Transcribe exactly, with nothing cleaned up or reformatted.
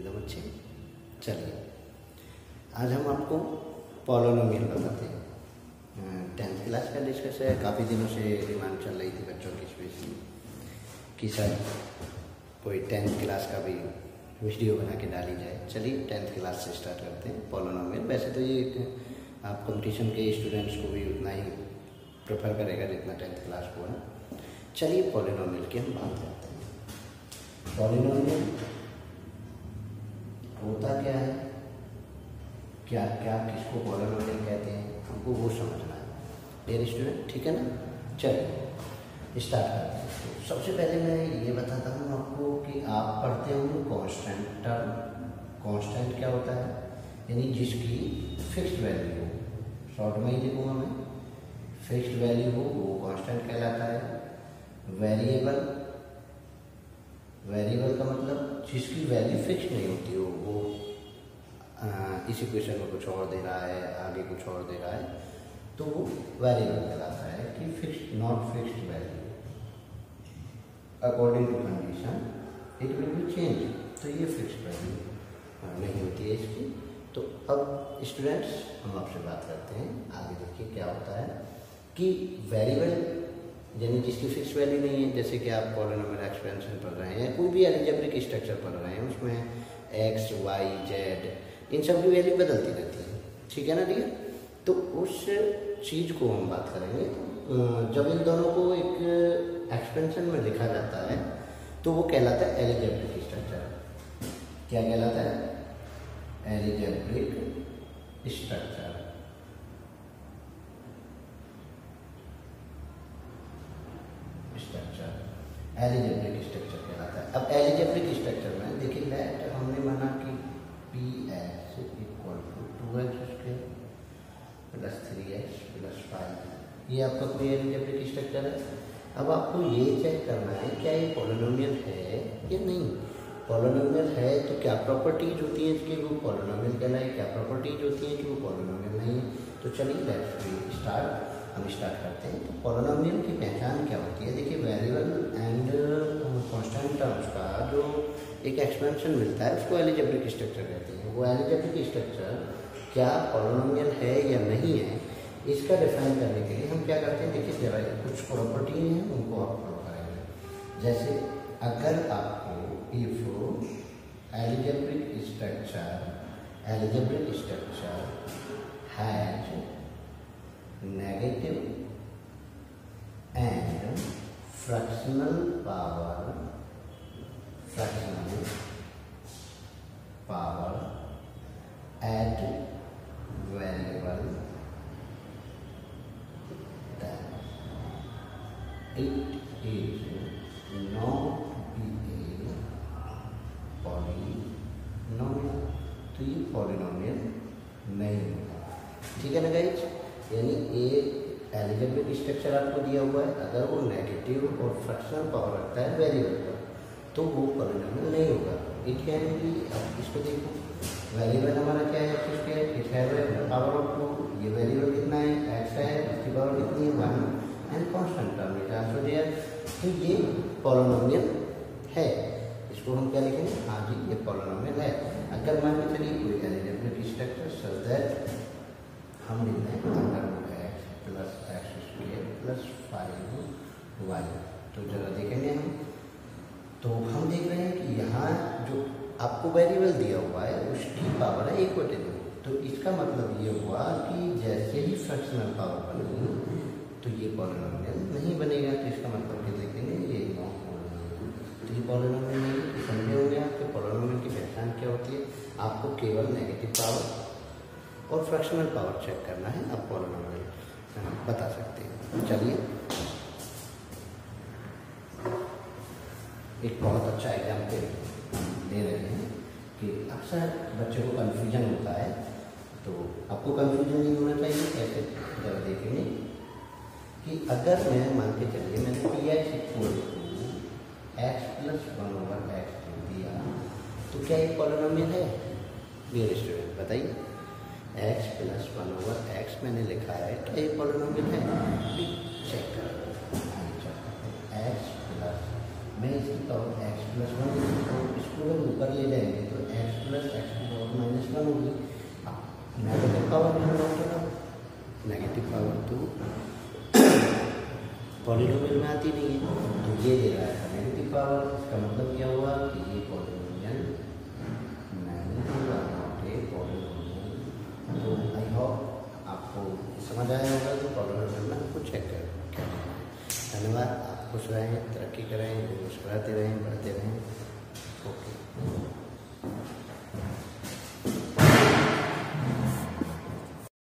तो बच्चे चलिए आज हम आपको पॉलिनोमियल बताते हैं। टेंथ क्लास का डिस्कस है, काफ़ी दिनों से डिमांड चल रही थी बच्चों की स्पेशली कि सर कोई टेंथ क्लास का भी वीडियो बना के डाली जाए। चलिए टेंथ क्लास से स्टार्ट करते हैं पॉलिनोमियल। वैसे तो ये आप कंपटीशन के स्टूडेंट्स को भी उतना ही प्रेफर करेगा जितना टेंथ क्लास को है। चलिए पॉलिनोमियल की हम बात करते हैं। पॉलिनोमियल होता क्या है, क्या क्या किसको पॉलिनोमियल कहते हैं, हमको वो समझना है डियर स्टूडेंट, ठीक है ना। चलिए स्टार्ट करते हैं। तो सबसे पहले मैं ये बताता हूँ आपको कि आप पढ़ते होंगे कांस्टेंट टर्म। कांस्टेंट क्या होता है, यानी जिसकी फिक्स्ड वैल्यू हो, शॉर्ट में ही लिखूँगा मैं, फिक्स्ड वैल्यू हो वो कांस्टेंट कहलाता है। वेरिएबल, वेरिएबल का मतलब जिसकी वैल्यू फिक्स नहीं होती हो, वो आ, इस इक्वेशन में कुछ और दे रहा है, आगे कुछ और दे रहा है, तो वो वेरिएबल कहलाता है कि fixed not fixed value according to condition it will be change. तो ये फिक्स्ड वैल्यू नहीं होती है इसकी। तो अब स्टूडेंट्स हम आपसे बात करते हैं, आगे देखिए क्या होता है कि वेरिएबल यानी जिसकी फिक्स वैल्यू नहीं है, जैसे कि आप पॉलिनोमियल एक्सपेंशन पढ़ रहे हैं, कोई भी अलजेब्रिक स्ट्रक्चर पढ़ रहे हैं, उसमें एक्स वाई जेड इन सब की वैल्यू बदलती रहती है, ठीक है ना डियर। तो उस चीज़ को हम बात करेंगे। जब इन दोनों को एक एक्सपेंशन में लिखा जाता है तो वो कहलाता है अलजेब्रिक स्ट्रक्चर। क्या कहलाता है, algebraic structure. Structure algebraic structure कहलाता है। अब अलजेब्रिक स्ट्रक्चर में देखिए लेट हमने माना कि P x equal to two x square plus three x plus five, ये आपका कोई अलजेब्रिक स्ट्रक्चर है। अब आपको ये चेक करना है क्या ये पॉलिनोमियल है या नहीं। पॉलिनोमियल है तो क्या प्रॉपर्टीज होती हैं इसकी, वो पॉलिनोमियल कहलाए, क्या प्रॉपर्टीज होती हैं कि वो पॉलिनोमियल नहीं है। तो चलिए लेट्स स्टार्ट, हम स्टार्ट करते हैं। तो पॉलिनोमियल की पहचान क्या होती है, देखिए वेरिएबल एंड कांस्टेंट टर्म्स का जो एक एक्सपेंशन मिलता है उसको अलजेब्रिक स्ट्रक्चर कहते हैं। वो अलजेब्रिक स्ट्रक्चर क्या पॉलिनोमियल है या नहीं है, इसका डिफाइन करने के लिए हम क्या करते हैं, देखिए जरा कुछ प्रॉपर्टी हैं उनको आप फॉलो करेंगे। जैसे अगर आपको if algebraic structure algebraic structure has negative and fractional power fractional power at variable it is not be a polynomial। तो ये पॉलिनोमियल नहीं होगा, ठीक है ना गाइज। यानी एक अलजेब्रिक स्ट्रक्चर आपको दिया हुआ है, अगर वो नेगेटिव और फ्रैक्शनल पावर रखता है वेरिएबल पर तो वो पॉलिनोमियल नहीं होगा। इट कैन बी, अब इसको देखो, वेरिएबल हमारा क्या है, x square, it have power of two, ये वेरिएबल कितना है, एक्स है, इसकी पावर कितनी है, one, and constant term is also there. तो ये पॉलिनोमियल है, इसको हम क्या लिखेंगे, हाँ जी ये पॉलिनोमियल है। अगर मान के चलिए कोई अलजेब्रिक स्ट्रक्चर सच दैट हम लिखते हैं under root x plus x square plus five y. तो जरा देखेंगे हम, तो हम देख रहे हैं कि यहाँ जो आपको वेरिएबल दिया हुआ है उसकी पावर है एक बटे दो। तो इसका मतलब ये हुआ कि जैसे ही फ्रैक्शनल पावर बनेगी तो ये पॉलिनोमियल नहीं बनेगा। तो इसका मतलब क्या लिखेंगे, ये नॉट पॉलिनोमियल। तो ये पॉलिनोमियल नहीं है। समझे होंगे आप कि पॉलिनोमियल की पहचान क्या होती है। आपको केवल नेगेटिव पावर और फ्रैक्शनल पावर चेक करना है, आप पॉलिनोमियल बता सकते हैं। चलिए एक बहुत अच्छा एग्जाम्पल दे रहे हैं कि अक्सर बच्चों को कन्फ्यूजन होता है, तो आपको कन्फ्यूजन नहीं होना चाहिए। कैसे, जरा देखेंगे कि अगर मैं मान के चलिए मैंने P x equal to x plus one over x दिया, तो क्या ये पॉलिनोमियल है डियर स्टूडेंट, बताइए। X plus one over x मैंने लिखा है, क्या ये पॉलिनोमियल है, चेक करो। एक्स प्लस मैं इसकी पावर एक्स प्लस वन, इसको ऊपर ले जाएंगे तो एक्स प्लस एक्स की पावर माइनस वन होगी। नेगेटिव पावर में नोट करो, नेगेटिव पावर तो पॉलिनोमियल में आती नहीं है, तो ये दे रहा है नेगेटिव पावर। इसका मतलब क्या हुआ कि ये पॉलिनोमियल नहीं होगा, नॉट ए पॉलिनोमियल। तो आई होप आपको समझ आया होगा तो पॉलिनोमियल में आपको चेक कर क्या करना है। धन्यवाद। आप खुश रहें, तरक्की करें, मुस्कुराते रहें, बढ़ते रहें। ओके।